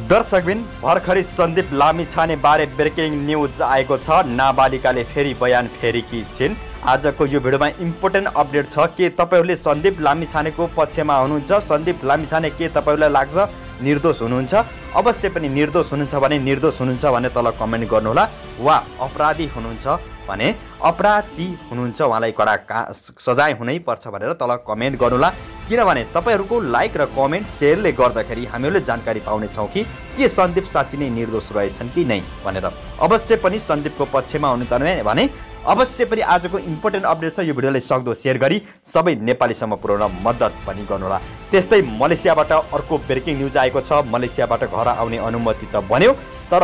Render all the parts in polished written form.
दर्शकबिन भर्खरै सन्दीप लामिछाने बारे ब्रेकिङ न्युज आएको छ। नाबालिकाले फेरि बयान फेरेकी छिन्। आजको यो भिडियोमा इम्पोर्टेन्ट अपडेट छ। के तपाईहरूले सन्दीप लामिछानेको पक्षमा हुनुहुन्छ? सन्दीप लामिछाने के तपाईहरूलाई लाग्छ निर्दोष हुनुहुन्छ? अवश्य पनि निर्दोष हुनुहुन्छ भने निर्दोष हुनुहुन्छ भने तल कमेन्ट गर्नुहोला, वा अपराधी हुनुहुन्छ भने अपराधी हुनुहुन्छ उहाँलाई कडा सजाय हुनै पर्छ भनेर तल कमेन्ट गर्नुहोला। किनभने तपाईहरूको लाइक र कमेन्ट सेयरले गर्दाखेरि हामीहरूले जानकारी पाउनेछौँ कि के सन्दीप साँच्चै नै निर्दोष रहेछन् कि नै भनेर। अवश्य पनि सन्दीपको पक्षमा हुनुहुन्छ भने अवश्य पनि आजको इम्पोर्टेन्ट अपडेट छ, यो भिडियोलाई सक्दो सेयर गरी सबै नेपालीसम्म पुर्याउन मद्दत पनि गर्नुहोला। त्यस्तै मलेसियाबाट अर्को ब्रेकिङ न्युज आएको छ। मलेसियाबाट घर आउने अनुमति त बन्यो, तर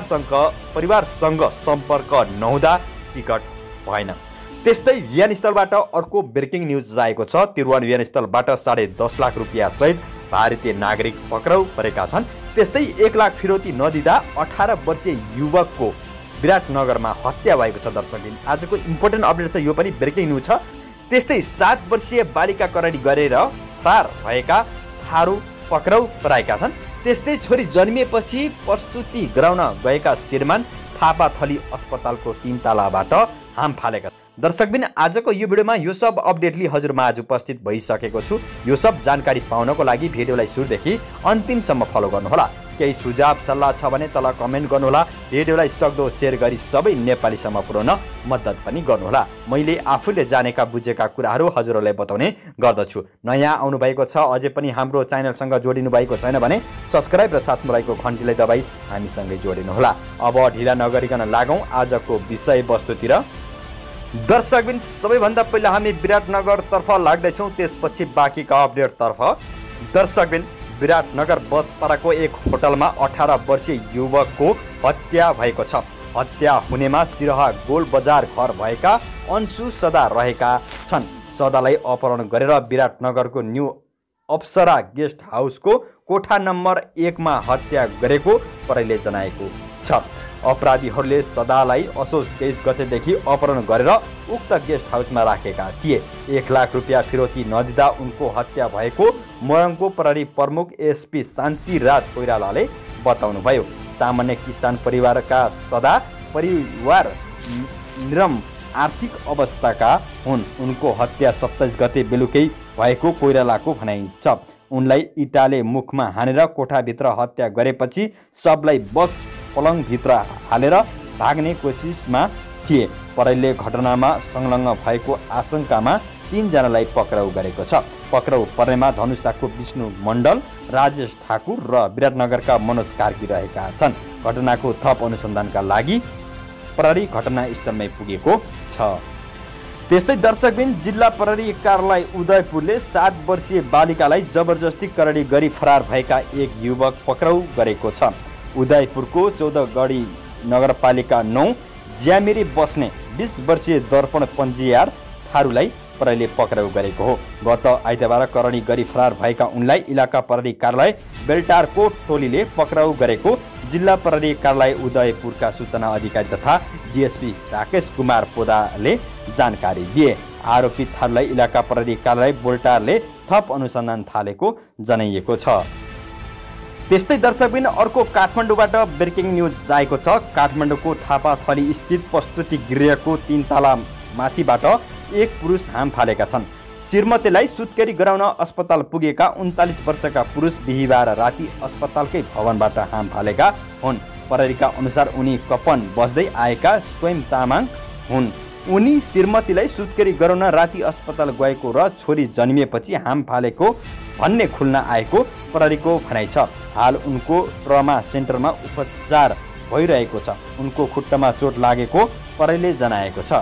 परिवारसँग सम्पर्क नहुँदा टिकट भएन। त्यस्तै विमानस्थलबाट अर्को ब्रेकिङ न्युज आएको छ। त्रिभुवन विमानस्थलबाट 10.5 लाख रुपियाँ सहित भारतीय नागरिक पक्राउ परेका छन्। त्यस्तै 1 लाख फिरौती नदिँदा 18 वर्षीय युवकको विराटनगरमा हत्या भएको छ। दर्शकबिन आजको इम्पोर्टेन्ट अपडेट छ, यो पनि ब्रेकिङ न्युज छ। त्यस्तै 7 वर्षीय बालिका करडी गरेर फरार भएका थारू पक्राउ परेका छन्। त्यस्तै छोरी जन्मिएपछि प्रस्तुति गराउन गएका श्रीमान थापाथली अस्पतालको 3 तलाबाट हाम फालेका। दर्शकबिन आजको यो भिडियोमा यो सब अपडेट लिई हजुरमाझ उपस्थित भइसकेको छु। यो सब जानकारी पाउनको लागि भिडियोलाई सुरुदेखि अन्तिमसम्म फलो गर्नुहोला। केही सुझाव सल्लाह छ भने तल कमेन्ट गर्नुहोला। भिडियोलाई सक्दो सेयर गरी सबै नेपालीसम्म पुर्याउन मद्दत पनि गर्नुहोला। मैले आफूले जानेका बुझेका कुराहरू हजुरहरूलाई बताउने गर्दछु। नयाँ आउनुभएको छ, अझै पनि हाम्रो च्यानलसँग जोडिनु भएको छैन भने सब्सक्राइब र साथमा रहेको घन्टीलाई दबाई हामीसँगै जोडिनुहोला। अब ढिला नगरिकन लागौँ आजको विषयवस्तुतिर। दर्शकबिन सबैभन्दा पहिला हामी विराटनगरतर्फ लाग्दैछौँ, त्यसपछि बाँकीका अपडेटतर्फ। दर्शकबिन विराटनगर बसपाडाको एक होटलमा 18 वर्षीय युवकको हत्या भएको छ। हत्या हुनेमा सिरहा गोल बजार घर भएका अन्सु सदा रहेका छन्। सदालाई अपहरण गरेर विराटनगरको न्यू अप्सरा गेस्ट हाउसको कोठा नम्बर 1 मा हत्या गरेको प्रहरीले जनाएको छ। अपराधीहरूले सदालाई असोज 23 गतेदेखि अपहरण गरेर उक्त गेस्ट हाउसमा राखेका थिए। 1 लाख रुपियाँ फिरौती नदिँदा उनको हत्या भएको मोरङको प्रहरी प्रमुख एसपी शान्तिराज कोइरालाले बताउनुभयो। सामान्य किसान परिवारका सदा परिवार निरम आर्थिक अवस्थाका हुन्। उनको हत्या 27 गते बेलुकै भएको कोइरालाको भनाइ छ। उनलाई इँटाले मुखमा हानेर कोठाभित्र हत्या गरेपछि सबलाई बक्स पलङभित्र हालेर भाग्ने कोसिसमा थिए। प्रहरीले घटनामा संलग्न भएको आशंकामा 3 जनालाई पक्राउ गरेको छ। पक्राउ पर्नेमा धनुषाको विष्णु मण्डल, राजेश ठाकुर र विराटनगरका मनोज कार्की रहेका छन्। घटनाको थप अनुसन्धानका लागि प्रहरी घटनास्थलमै पुगेको छ। त्यस्तै दर्शकबिन जिल्ला प्रहरी कार्यालय उदयपुरले 7 वर्षीय बालिकालाई जबरजस्ती करडी गरी फरार भएका एक युवक पक्राउ गरेको छ। उदयपुरको 14 गढी नगरपालिका 9 ज्यामिरी बस्ने 20 वर्षीय दर्पण पन्जियार थारूलाई प्रहरीले पक्राउ गरेको हो। गत आइतबार करडी गरी फरार भएका उनलाई इलाका प्रहरी कार्यालय बेलटारको टोलीले पक्राउ गरेको जिल्ला प्रहरी कार्यालय उदयपुरका सूचना अधिकारी तथा डिएसपी राकेश कुमार पोदाले जानकारी दिए। आरोपित थारूलाई इलाका प्रहरी कार्यालय बेलटारले थप अनुसन्धान थालेको जनाइएको छ। त्यस्तै दर्शकबिन अर्को काठमाडौँबाट ब्रेकिङ न्युज आएको छ। काठमाडौँको थापाथली स्थित प्रस्तुति गृहको 3 तला माथिबाट एक पुरुष हाम फालेका छन्। श्रीमतीलाई सुत्केरी गराउन अस्पताल पुगेका 39 वर्षका पुरुष बिहिबार राति अस्पतालकै भवनबाट हाम फालेका हुन्। प्रहरीका अनुसार उनी कपन बस्दै आएका स्वयं तामाङ हुन्। उनी श्रीमतीलाई सुत्केरी गराउन राति अस्पताल गएको र छोरी जन्मिएपछि हाम फालेको भन्ने खुल्न आएको प्रहरीको भनाइ छ। हाल उनको ट्रमा सेन्टरमा उपचार भइरहेको छ। उनको खुट्टामा चोट लागेको प्रहरीले जनाएको छ।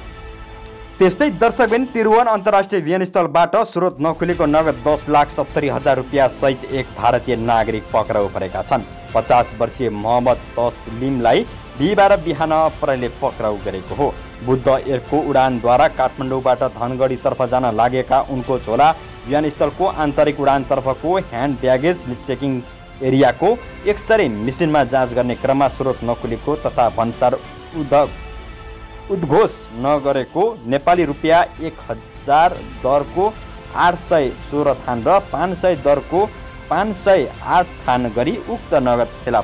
त्यस्तै दर्शकबिन त्रिभुवन अन्तर्राष्ट्रिय विमानस्थलबाट स्रोत नखुलेको नगद 10,70,000 रुपियाँ सहित एक भारतीय नागरिक पक्राउ परेका छन्। 50 वर्षीय मोहम्मद तस्लिमलाई बिहिबार बिहान प्रहरीले पक्राउ गरेको हो। बुद्ध एयरको उडानद्वारा काठमाडौँबाट धनगढीतर्फ जान लागेका उनको झोला विमानस्थलको आन्तरिक उडानतर्फको ह्यान्ड ब्यागेज चेकिङ एरियाको एक्सरे मेसिनमा जाँच गर्ने क्रममा स्रोत नखुलेको तथा भन्सार उद्घोष नगरेको नेपाली रुपियाँ 1000 दरको 816 थान र 500 दरको 508 थान गरी उक्त नगद फेला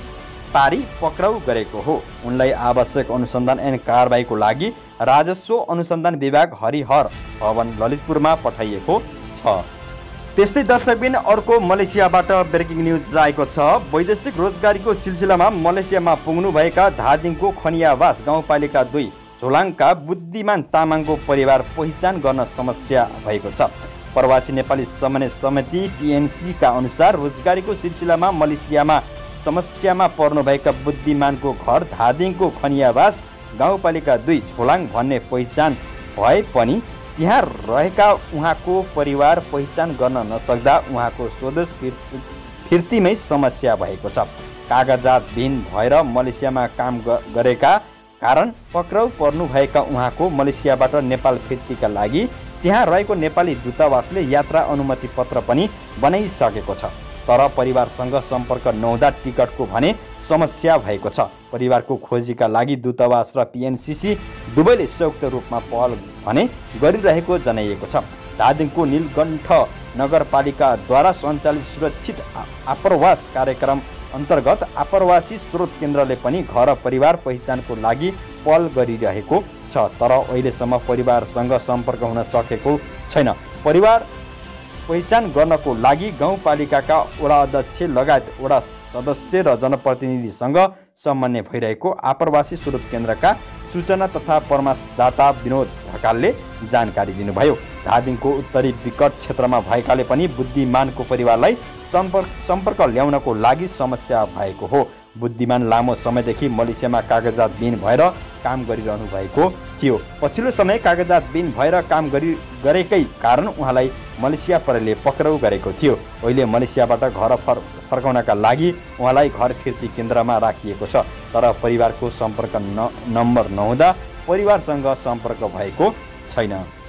पारी पक्राउ गरेको हो। उनलाई आवश्यक अनुसन्धान एवं कारबाहीको लागि राजस्व अनुसन्धान विभाग हरिहर भवन ललितपुरमा पठाइएको छ। त्यस्तै दर्शकबिन अर्को मलेसियाबाट ब्रेकिङ न्युज आएको छ। वैदेशिक रोजगारीको सिलसिलामा मलेसियामा पुग्नुभएका धादिङको खनियावास गाउँपालिका 2 झोलाङका बुद्धिमान तामाङको परिवार पहिचान गर्न समस्या भएको छ। प्रवासी नेपाली समन्वय समिति PNC का अनुसार रोजगारीको सिलसिलामा मलेसियामा समस्यामा पर्नुभएका बुद्धिमानको घर धादिङको खनियावास गाउँपालिका 2 झोलाङ भन्ने पहिचान भए पनि त्यहाँ रहेका उहाँको परिवार पहिचान गर्न नसक्दा उहाँको स्वदेश फिर्तीमै समस्या भएको छ। कागजातविहीन भएर मलेसियामा काम गरेका कारण पक्राउ पर्नुभएका उहाँको मलेसियाबाट नेपाल फिर्तीका लागि त्यहाँ रहेको नेपाली दूतावासले यात्रा अनुमति पत्र पनि बनाइसकेको छ। तर परिवारसँग सम्पर्क नहुँदा टिकटको भने समस्या भएको छ। परिवारको खोजीका लागि दूतावास र PNCC दुवैले संयुक्त रूपमा पहल भने गरिरहेको जनाइएको छ। धादिङको नीलकण्ठ नगरपालिकाद्वारा सञ्चालित सुरक्षित आप्रवास कार्यक्रम अन्तर्गत आप्रवासी स्रोत केन्द्रले पनि घर परिवार पहिचानको लागि पहल गरिरहेको छ। तर अहिलेसम्म परिवारसँग सम्पर्क हुन सकेको छैन। परिवार पहिचान गर्नको लागि गाउँपालिकाका वडा अध्यक्ष लगायत वडा सदस्य र जनप्रतिनिधिसँग समन्वय भइरहेको आप्रवासी स्रोत केन्द्रका सूचना तथा परामर्शदाता विनोद ढकालले जानकारी दिनुभयो। धादिङको उत्तरी विकट क्षेत्रमा भएकाले पनि बुद्धिमानको परिवारलाई सम्पर्क ल्याउनको लागि समस्या भएको हो। बुद्धिमान लामो समयदेखि मलेसियामा कागजातविहीन भएर काम गरिरहनु भएको थियो। पछिल्लो समय कागजातविहीन भएर काम गरेकै कारण उहाँलाई मलेसिया प्रहरीले पक्राउ गरेको थियो। अहिले मलेसियाबाट घर फर्काउनका लागि उहाँलाई घर फिर्ती केन्द्रमा राखिएको छ। तर परिवारको सम्पर्क नम्बर नहुँदा परिवारसँग सम्पर्क भएको छैन।